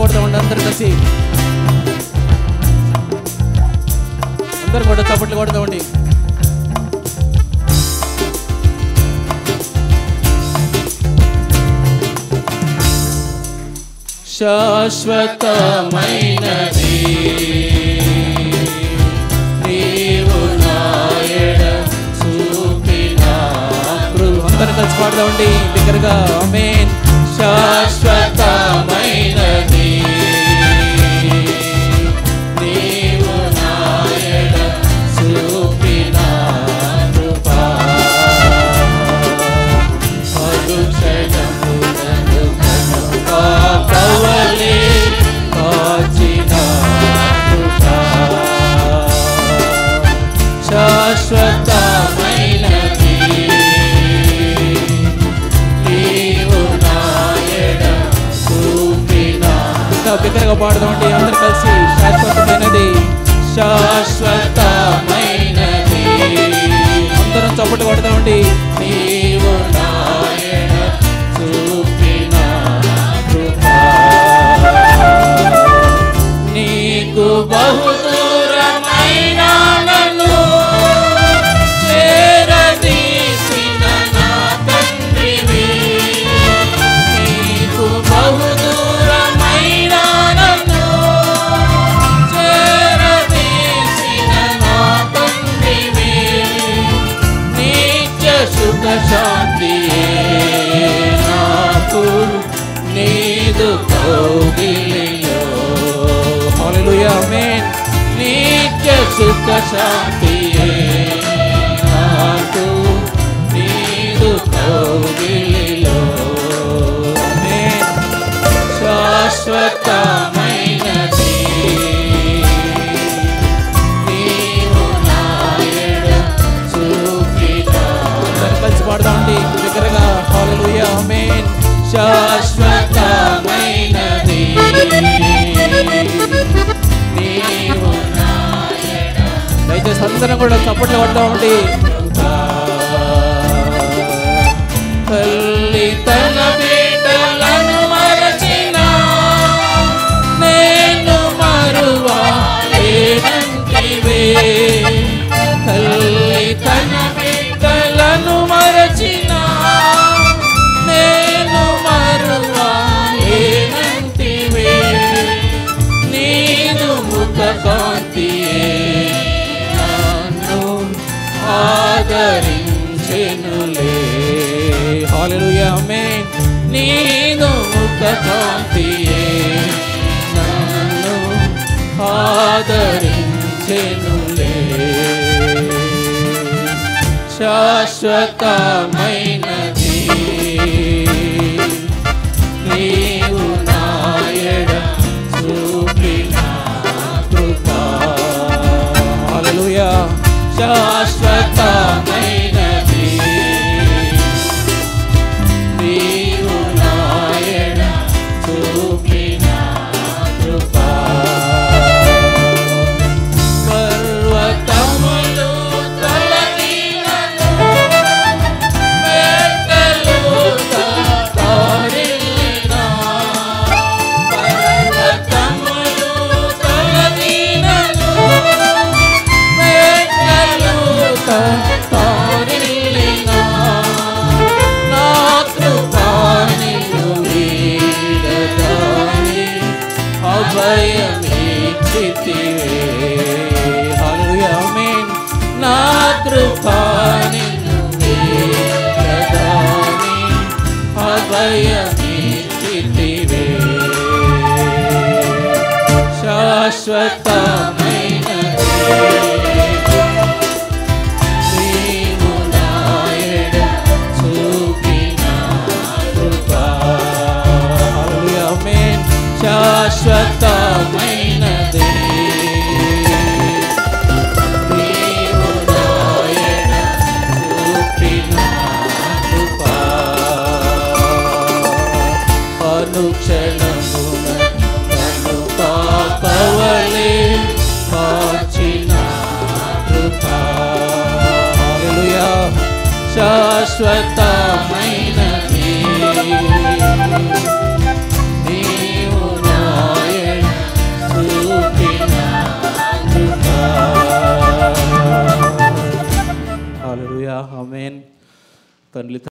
కొడతామండి అందరు కలిసి. అందరు కూడా చప్పట్లు కొడతామండి. శాశ్వతమైనది నీవు నాయడ చూపిన కృప. అందరూ కలిసి పాడదామండి దగ్గరగా. ఆమేన్. శాశ్వతమైనది నీవు నాయడ చూపిన కృప. మధుక్షణములను కావలే కాచిన కృప. శాశ్వతమైనది నీవు నాయడ చూపిన. దగ్గరగా పాడదామండి అందరు కలిసి. శాశ్వతమైనది శాశ్వతమైనది. అందరం చప్పట్లు కొడదామండి. నీవు నాయడ చూపిన కృప. నీకు బహుదూరమైన నన్ను చేరదీసిన నా తండ్రివి. నీకు బహుదూరమైన నన్ను చేరదీసిన నా తండ్రివి. నిత్య సుఖ శాంతియే నాకు నీదు కౌగిలిలో. హల్లెలూయా. ఆమేన్. నిత్య సుఖ శాంతియే నాకు నీదు కౌగిలిలో. ఆమేన్. శాశ్వతమైనది నీవు నాయడ చూపిన. కలిసి పాడదామండి దగ్గరగా. హల్లెలూయా. ఆమేన్. శాశ్వతమైనది నీవు నాయడ. దయచేసి అందరం కూడా చప్పట్లు పడదామండి. తల్లి తన బిడ్డలను మరచిన నేను మరువా లేనంటివే. తల్లి తన బిడ్డలను మరచిన నేను మరువా లేనంటివే. నీదు ముఖ కాంతియే నన్ను ఆదరించెనులే. హల్లెలూయా. ఆమేన్. నీదు ముఖ కాంతియే నన్ను ఆదరించెనులే. శాశ్వతమైనది నీవు నాయడ చూపిన కృప. హల్లెలూయా. శాశ్వతమైనది నీవు నాయడ చూపిన కృప. పర్వతములు తొలగినను మెట్టలు తారిల్లినా. పర్వతములు తొలగినను మెట్టలు తారిల్లినా. నా కృప నిన్ను వీడదాని అభయమిచ్చితివే. హల్లెలూయా. ఆమేన్. నా కృప నిన్ను వీడదాని అభయమిచ్చితివే. శాశ్వతమైనది నీవు నాయడ చూపిన కృప. హల్లెలూయా. ఆమేన్. శాశ్వతమైనది నీవు నాయడ చూపిన కృప. అనుక్షణమున నన్ను పాపవలే కాచిన కృప. హల్లెలూయా. శాశ్వతమైనది నీవు నాయడ తండ్రి